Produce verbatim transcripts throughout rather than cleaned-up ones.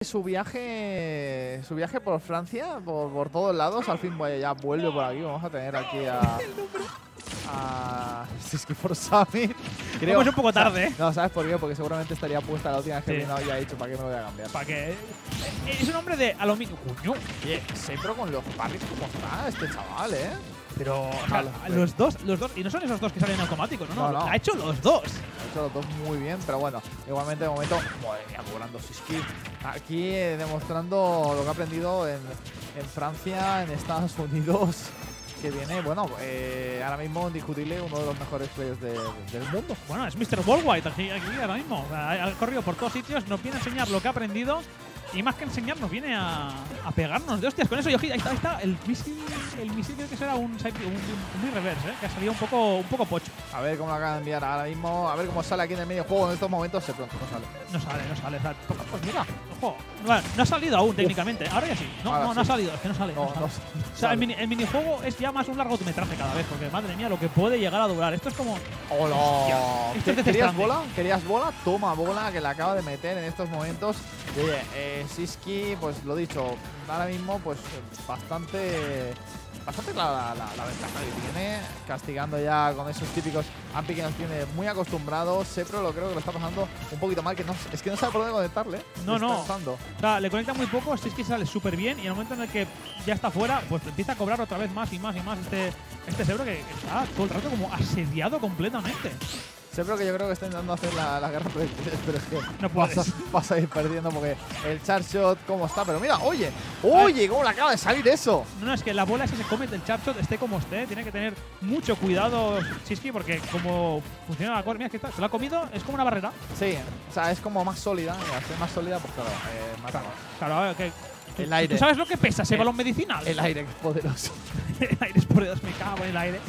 Su viaje su viaje por Francia, por, por todos lados, al fin vaya, ya vuelve por aquí. Vamos a tener aquí a… a Siski Forsami. Creo que es un poco tarde, ¿eh? No, ¿sabes por qué? Porque seguramente estaría puesta la última vez que Sí. vino y ha dicho, ¿para qué me voy a cambiar? Para que… Es un hombre de aluminio. Coño. Oye, siempre con los parries como está este chaval, ¿eh? Pero o sea, Vale, los dos, los dos, y no son esos dos que salen automáticos, no, no, No, no. ha hecho los dos. Ha hecho los dos muy bien, pero bueno, igualmente de momento, madre mía, cobrando Siski. Aquí eh, demostrando lo que ha aprendido en, en Francia, en Estados Unidos, que viene, bueno, eh, ahora mismo indiscutible uno de los mejores players de- del mundo. Bueno, es míster Worldwide aquí, aquí ahora mismo. O sea, ha, ha corrido por todos sitios, nos viene a enseñar lo que ha aprendido. Y más que enseñar, nos viene a, a pegarnos de hostias con eso. Y ojito, ahí está, ahí está. El misil, el misil creo que será un, side- un, un, un reverse, ¿eh? Que ha salido un poco, un poco pocho. A ver cómo lo acaban de enviar ahora mismo, a ver cómo sale aquí en el medio juego en estos momentos, se pronto no sale. No sale, no sale. O sea, pues mira, ojo. Bueno, no ha salido aún técnicamente. Ahora ya sí. No, Ahora no, no ha sí. salido. Es que no sale. No, no sale. no O sea, el, mini, el minijuego es ya más un largometraje cada vez. Porque madre mía, lo que puede llegar a durar. Esto es como. ¡Hola! Esto es de ¿Querías Stranding. bola? ¿Querías bola? Toma bola que la acaba de meter en estos momentos. Y oye, eh, Siski, pues lo dicho, ahora mismo pues bastante bastante clara la, la, la ventaja que tiene, castigando ya con esos típicos ampi que nos tiene muy acostumbrados. Sepro lo creo que lo está pasando un poquito mal, que no, es que no sabe por dónde conectarle. No, Le está no. costando. O sea, le conecta muy poco, si es que sale súper bien y en el momento en el que ya está fuera, pues empieza a cobrar otra vez más y más y más este, este Sepro que está todo el rato como asediado completamente. Sepro que yo creo que está intentando hacer la, la guerra proyectiles, pero es que No vas, a, puedes. vas a ir perdiendo porque el charge shot cómo está. Pero mira, oye, oye, cómo le acaba de salir eso. No, no, es que la bola esa se come del charshot, esté como esté, tiene que tener mucho cuidado Siski porque como funciona la core, mira, que está, se lo ha comido, es como una barrera. Sí, o sea, es como más sólida. Y al ser más sólida, pues claro, eh, mata más. Claro, a ver, que… El ¿tú- aire. ¿Tú sabes lo que pesa ese El- balón medicinal? El aire que es poderoso. El aire es por Dios, me cago en el aire.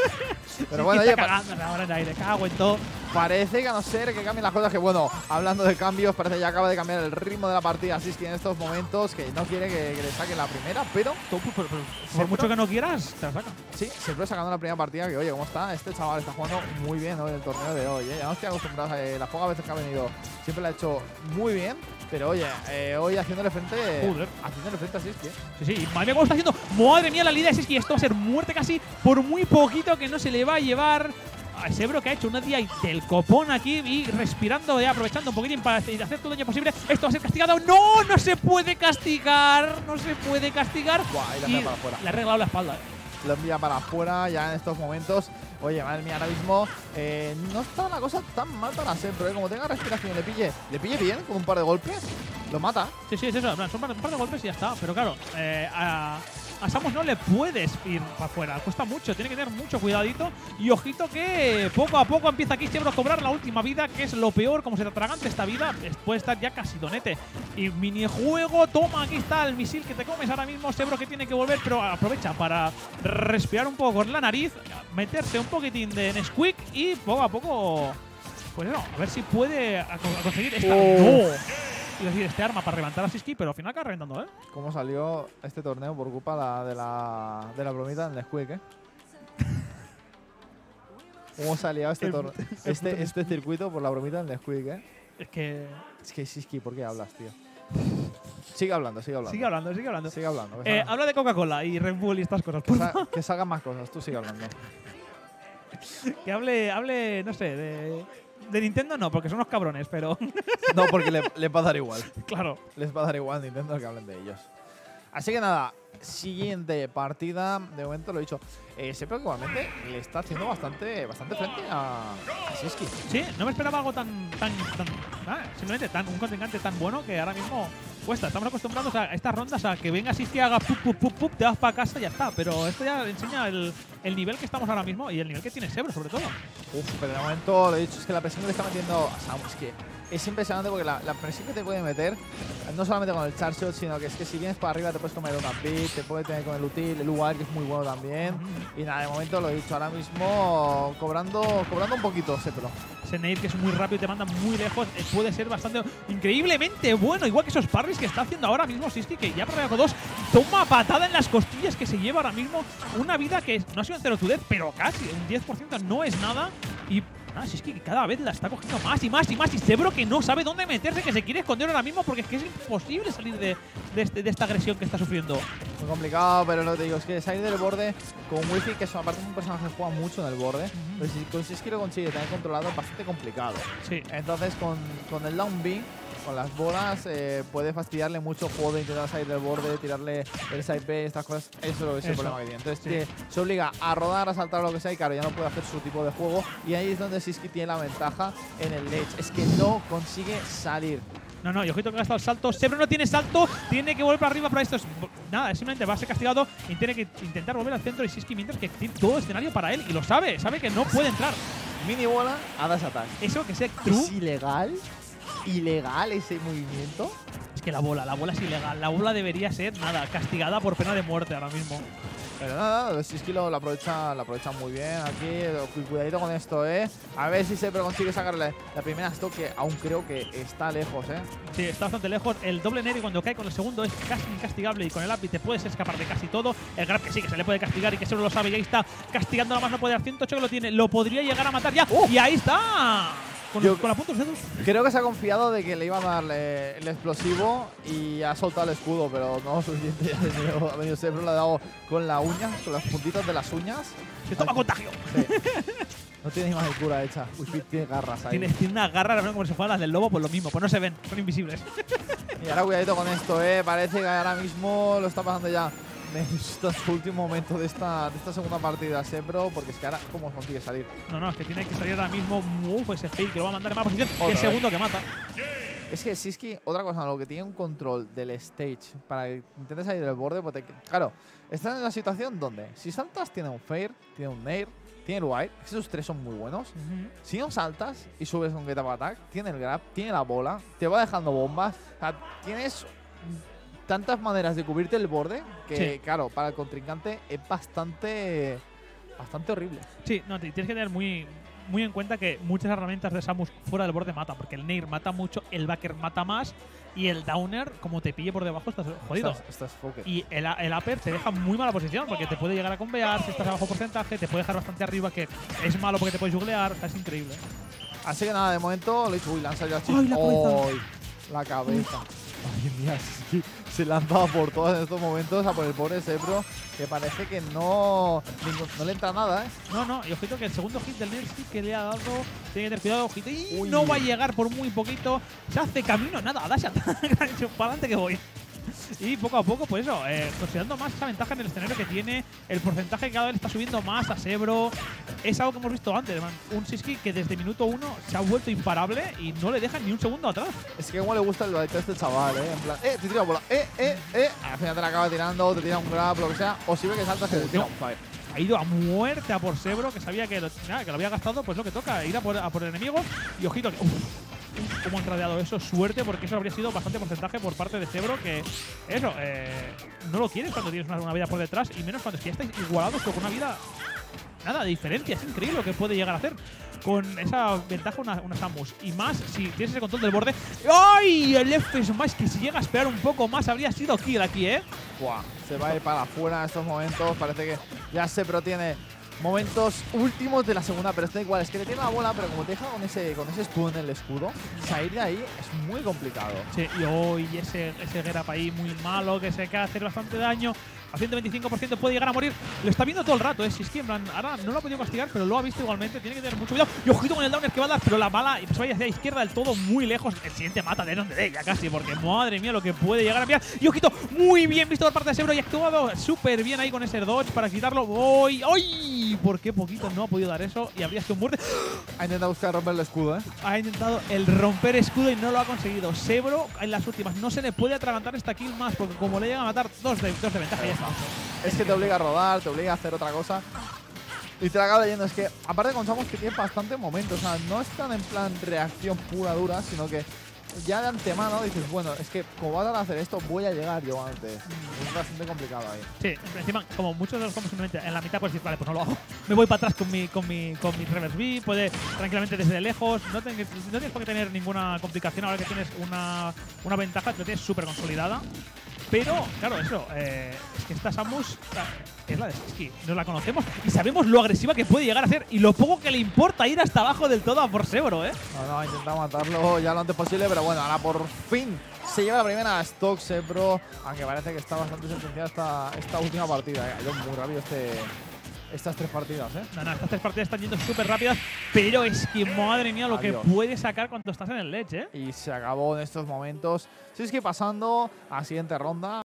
Pero bueno, está oye, pa- cagando ahora en el aire, cago en todo. parece que a no ser que cambien las cosas, que bueno, hablando de cambios, parece que ya acaba de cambiar el ritmo de la partida. Así es que en estos momentos, que no quiere que, que le saque la primera, pero Tú, pero- pero- por mucho que no quieras, te la saca. sí, siempre sacando la primera partida. Que oye, ¿cómo está? Este chaval está jugando muy bien hoy en el torneo de hoy. ¿eh? Ya no estoy acostumbrado a eh, las pocas veces que ha venido, siempre lo ha hecho muy bien. Pero oye, eh, hoy haciéndole frente, Joder. haciéndole frente a Siski. Sí, sí, madre mía, cómo está haciendo. Madre mía, la línea de Siski, esto va a ser muerte casi por muy poquito que no se le va a llevar a Sepro, que ha hecho una día del copón aquí y respirando, ya aprovechando un poquitín para hacer todo el daño posible. Esto va a ser castigado. ¡No! No se puede castigar. No se puede castigar. Buah, ahí la Y envía para afuera. le ha regalado la espalda. eh. Lo envía para afuera ya en estos momentos. Oye, madre mía, ahora mismo eh, no está la cosa tan mal para Sepro, ¿eh? Como tenga respiración, le pille, le pille bien con un par de golpes, lo mata. Sí, sí, es eso. en plan, Son un par un par de golpes y ya está. Pero claro, eh, a, a Samus no le puedes ir para afuera. Cuesta mucho. Tiene que tener mucho cuidadito. Y ojito que poco a poco empieza aquí Sepro a cobrar la última vida, que es lo peor. Como se te atragante esta vida, es- puede estar ya casi donete. Y minijuego, toma, aquí está el misil que te comes ahora mismo. Sepro que tiene que volver, pero aprovecha para respirar un poco con la nariz, meterse un poquitín de Nesquik y poco a poco… Pues no, a ver si puede a- a conseguir esta… Oh. ¡No! Iba a decir este arma para reventar a Siski, pero al final acaba reventando, ¿eh? ¿Cómo salió este torneo por culpa la- de, la, de la bromita del Nesquik, eh? ¿Cómo salió este, El- torneo, el este, puto este circuito por la bromita del Nesquik, eh? Es que… Es que Siski, ¿por qué hablas, tío? Sigue hablando, sigue hablando. Sigue hablando, sigue hablando. Sigue hablando. Que, Eh, salga- habla de Coca-Cola y Red Bull y estas cosas. que por sa- favor. que salgan más cosas, tú sigue hablando. Que hable, hable, no sé, de… De Nintendo no, porque son unos cabrones, pero… No, porque le, les va a dar igual. claro. Les va a dar igual Nintendo que hablen de ellos. Así que nada, siguiente partida. De momento lo he dicho. Eh, Sepro que igualmente le está haciendo bastante, bastante frente a, a Siski. Sí, no me esperaba algo tan… tan, tan ah, simplemente tan, un contrincante tan bueno que ahora mismo cuesta. Estamos acostumbrados a estas rondas a que venga Siski, haga pup, pup, pup, pup, te vas para casa y ya está. Pero esto ya enseña el, el nivel que estamos ahora mismo y el nivel que tiene Sepro, sobre todo. Uf, pero de momento lo he dicho, es que la presión que le está metiendo a Samus, que es impresionante porque la, la presión que te puede meter, no solamente con el charge shot, sino que es que si vienes para arriba te puedes comer una beat, te puede tener con el util, el U A R que es muy bueno también. Y nada, de momento lo he dicho, ahora mismo cobrando, cobrando un poquito Sepro. Ese Nair que es muy rápido y te manda muy lejos, eh, puede ser bastante increíblemente bueno, igual que esos parries que está haciendo ahora mismo Siski, que ya por dos toma patada en las costillas, que se lleva ahora mismo una vida que no ha sido en cero to death, pero casi un diez por ciento no es nada. Y Ah, si es que cada vez la está cogiendo más y más y más. Y Zebro que no sabe dónde meterse, que se quiere esconder ahora mismo porque es que es imposible salir de, de, este, de esta agresión que está sufriendo. Muy complicado, pero lo que te digo es que salir del borde con Wifi, que es aparte un personaje que juega mucho en el borde, uh-huh. Pero si con Sisky lo consigue tener controlado es bastante complicado. Sí. Entonces con, con el down B, con las bolas, eh, puede fastidiarle mucho el juego de intentar salir del borde, tirarle el side B, estas cosas. Eso es el Eso. problema que tiene. Entonces Sí. que se obliga a rodar, a saltar lo que sea y claro, ya no puede hacer su tipo de juego. Y ahí es donde Sisky tiene la ventaja en el ledge. Es que no consigue salir. No, no, y ojito que ha gastado el salto. Zebro no tiene salto, tiene que volver para arriba para esto. Es, nada, simplemente va a ser castigado y tiene que intentar volver al centro de Sisky mientras que tiene todo el escenario para él. Y lo sabe, sabe que no puede entrar. Mini bola a Dash Attack. Eso que sea true. Es ilegal. Ilegal ese movimiento. Es que la bola, la bola es ilegal. La bola debería ser, nada, castigada por pena de muerte ahora mismo. Pero nada, Sisky lo, lo aprovecha, lo aprovecha muy bien aquí. Cuidadito con esto, ¿eh? A ver si se consigue sacarle la primera stock, que aún creo que está lejos, ¿eh? Sí, está bastante lejos. El doble Neri cuando cae con el segundo es casi incastigable y con el up te puedes escapar de casi todo. El grab que sí, que se le puede castigar y que solo lo sabe y ahí está castigando nada más no puede dar ciento ocho que lo tiene. Lo podría llegar a matar ya. ¡Uh! Y ahí está. Con, Yo con la punta de los dedos. Creo que se ha confiado de que le iban a darle el explosivo y ha soltado el escudo, pero no suficiente. Ya ha venido, ha venido Zebro, le ha dado con la uña, con las puntitas de las uñas. Se toma contagio. Sí. No tiene ni más de cura hecha. Uy, tiene garras ahí. Tiene, tiene una garra, como si fueran las del lobo, pues lo mismo. Pues no se ven, son invisibles. Y ahora cuidadito con esto, ¿eh? Parece que ahora mismo lo está pasando ya en estos últimos momentos de esta, de esta segunda partida Zebro, porque es que ahora, ¿cómo consigue salir? No, no, es que tiene que salir ahora mismo. Uf, ese fake que lo va a mandar en mala posición. Otra Y el vez. segundo que mata. Es que Sisky, otra cosa, lo que tiene un control del stage para que intentes salir del borde, pues te, claro, estás en una situación donde si saltas tiene un fair, tiene un nair, tiene el wide, esos tres son muy buenos. Uh-huh. Si no saltas y subes un get up attack, tiene el grab, tiene la bola, te va dejando bombas, o sea, tienes tantas maneras de cubrirte el borde que, Sí. claro, para el contrincante es bastante, bastante horrible. Sí, no, tienes que tener muy, muy en cuenta que muchas herramientas de Samus fuera del borde matan, porque el Nair mata mucho, el Backer mata más y el Downer, como te pille por debajo, estás jodido. Estás, estás fucked. Y el, el Upper te deja muy mala posición, porque te puede llegar a convear si estás a bajo porcentaje, te puede dejar bastante arriba, que es malo porque te puedes juglear, o sea, es increíble. Así que nada, de momento le he dicho, uy, lanza ya ¡Ay, la cabeza! ¡Ay, la cabeza! Ay, mía, sí, se lanza por todos en estos momentos a por el pobre Zebro, que parece que no, ningún- no le entra nada, ¿eh? No, no, y ojito que el segundo hit del Nair sí que le ha dado, tiene que tener cuidado, ojito, y Uy. no va a llegar por muy poquito, se hace camino, nada, dash attack, para adelante que voy. Y poco a poco, pues eso, eh, considerando más esa ventaja en el escenario que tiene, el porcentaje que cada vez está subiendo más a Zebro, es algo que hemos visto antes, man. Un Sisky que desde minuto uno se ha vuelto imparable y no le deja ni un segundo atrás. Es que como le gusta el baile a este chaval, ¿eh? En plan, eh, te tira bola, eh, eh, eh. Al final te la acaba tirando, te tira un grab, lo que sea, o si ve que saltas, que te tira un fire. Ha ido a muerte a por Zebro, que sabía que lo, nada, que lo había gastado, pues lo que toca, ir a por, a por el enemigo. Y ojito, que, uf, cómo han tradeado eso, suerte, porque eso habría sido bastante porcentaje por parte de Zebro, que eso, eh, no lo quieres cuando tienes una, una vida por detrás, y menos cuando es que ya estáis igualados con una vida, nada, de diferencia. Es increíble lo que puede llegar a hacer con esa ventaja una, una Samus. Y más si tienes ese control del borde. ¡Ay! El F Smash, que si llega a esperar un poco más habría sido kill aquí, ¿eh? Buah, se va a ir para afuera en estos momentos. Parece que ya Zebro tiene momentos últimos de la segunda, pero está igual. Es que le tiene la bola, pero como te deja con ese, con ese escudo en el escudo, salir de ahí es muy complicado. Sí, y hoy ese, ese get up ahí muy malo, que se cae a hacer bastante daño. A ciento veinticinco por ciento puede llegar a morir. Lo está viendo todo el rato, ¿eh? Si es que en plan, ahora no lo ha podido castigar, pero lo ha visto igualmente. Tiene que tener mucho cuidado. Y ojito con el downer que va a dar, pero la bala se vaya hacia la izquierda del todo, muy lejos. El siguiente mata de donde de ya casi, porque madre mía lo que puede llegar a enviar. Y ojito, muy bien visto por parte de Zebro y actuado súper bien ahí con ese dodge para quitarlo. ¡Uy! ¡Ay! ¿Por qué poquito no ha podido dar eso? Y habría sido un muerte. Ha intentado buscar romper el escudo, ¿eh? Ha intentado el romper escudo y no lo ha conseguido. Zebro en las últimas no se le puede atragantar esta kill más, porque como le llega a matar dos de, dos de ventaja, ya está. Es que te obliga a rodar, te obliga a hacer otra cosa. Y te la acabo leyendo. Es que, aparte con Samus, que tiene bastante momentos. O sea, no es tan en plan reacción pura dura, sino que ya de antemano dices, bueno, es que como vas a hacer esto, voy a llegar yo antes. Es bastante complicado ahí. Sí, encima, como muchos de los combos simplemente en la mitad puedes decir, vale, pues no lo hago. Me voy para atrás con mi, con mi, con mi reverse B, puede tranquilamente desde lejos. No, ten, no tienes por qué tener ninguna complicación ahora que tienes una, una ventaja que lo tienes súper consolidada. Pero, claro, eso, eh, es que esta Samus eh, es la de Sisky. Nos la conocemos y sabemos lo agresiva que puede llegar a ser y lo poco que le importa ir hasta abajo del todo a por Sebro, ¿eh? No, no, intenta matarlo ya lo antes posible, pero bueno, ahora por fin se lleva la primera stock Sebro, aunque parece que está bastante sentenciada esta, esta última partida. Ha ido muy rápido este, estas tres partidas, ¿eh? No, no, estas tres partidas están yendo súper rápidas, pero es que, madre mía, lo Adiós. que puede sacar cuando estás en el ledge, ¿eh? Y se acabó en estos momentos. Si es que pasando a siguiente ronda.